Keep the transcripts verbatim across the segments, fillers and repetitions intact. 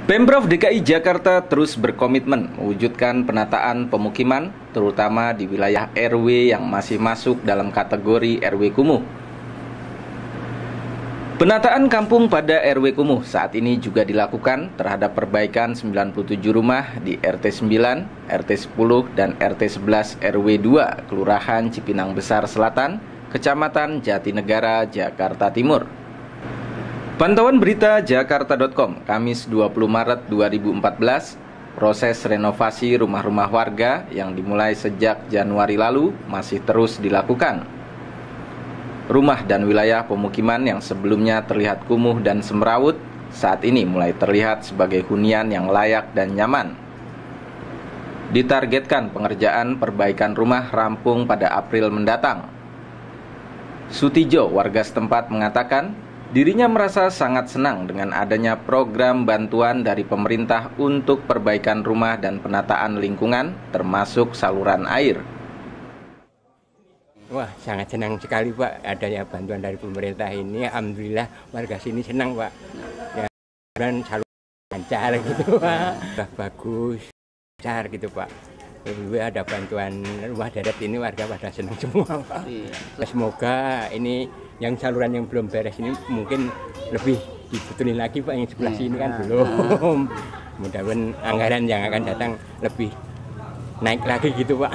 Pemprov D K I Jakarta terus berkomitmen mewujudkan penataan pemukiman, terutama di wilayah R W yang masih masuk dalam kategori R W kumuh. Penataan kampung pada R W kumuh saat ini juga dilakukan terhadap perbaikan sembilan puluh tujuh rumah di R T sembilan, R T sepuluh, dan R T sebelas R W dua, Kelurahan Cipinang Besar Selatan, Kecamatan Jatinegara, Jakarta Timur. Pantauan berita Jakarta titik com, Kamis dua puluh Maret dua ribu empat belas, proses renovasi rumah-rumah warga yang dimulai sejak Januari lalu masih terus dilakukan. Rumah dan wilayah pemukiman yang sebelumnya terlihat kumuh dan semrawut, saat ini mulai terlihat sebagai hunian yang layak dan nyaman. Ditargetkan pengerjaan perbaikan rumah rampung pada April mendatang. Sutijo, warga setempat, mengatakan dirinya merasa sangat senang dengan adanya program bantuan dari pemerintah untuk perbaikan rumah dan penataan lingkungan, termasuk saluran air. Wah, sangat senang sekali, Pak, adanya bantuan dari pemerintah ini. Alhamdulillah warga sini senang, Pak. Ya, dan saluran lancar gitu, Pak. Udah bagus, lancar gitu, Pak. Lalu ada bantuan rumah darat ini, warga pada senang semua, Pak. Semoga ini yang saluran yang belum beres ini mungkin lebih dibetulin lagi, Pak. Yang sebelah sini kan belum. Mudah-mudahan anggaran yang akan datang lebih naik lagi gitu, Pak.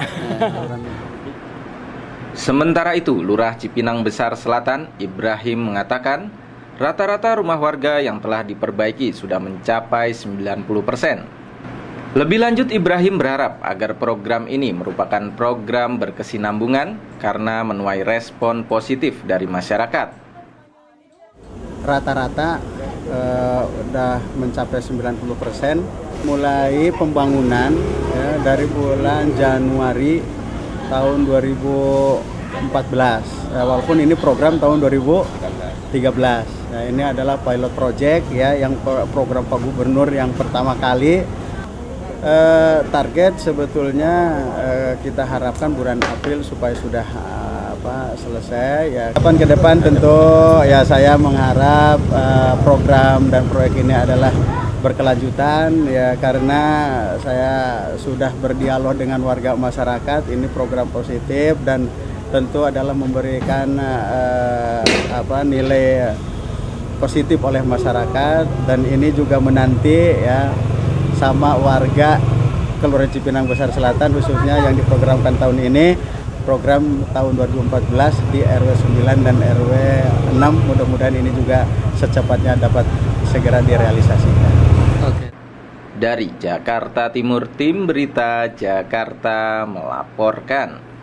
Sementara itu, Lurah Cipinang Besar Selatan, Ibrahim, mengatakan rata-rata rumah warga yang telah diperbaiki sudah mencapai sembilan puluh persen. Lebih lanjut, Ibrahim berharap agar program ini merupakan program berkesinambungan karena menuai respon positif dari masyarakat. Rata-rata eh, udah mencapai sembilan puluh persen, mulai pembangunan ya, dari bulan Januari tahun dua ribu empat belas, ya, walaupun ini program tahun dua ribu tiga belas. Nah, ini adalah pilot project ya, yang program Pak Gubernur yang pertama kali. Eh, target sebetulnya eh, kita harapkan bulan April supaya sudah eh, apa selesai ya. Kapan ke depan tentu ya saya mengharap eh, program dan proyek ini adalah berkelanjutan ya, karena saya sudah berdialog dengan warga masyarakat. Ini program positif dan tentu adalah memberikan eh, apa nilai positif oleh masyarakat, dan ini juga menanti ya sama warga Kelurahan Cipinang Besar Selatan khususnya yang diprogramkan tahun ini, program tahun dua ribu empat belas di R W sembilan dan R W enam. Mudah-mudahan ini juga secepatnya dapat segera direalisasikan. Oke. Dari Jakarta Timur, tim berita Jakarta melaporkan.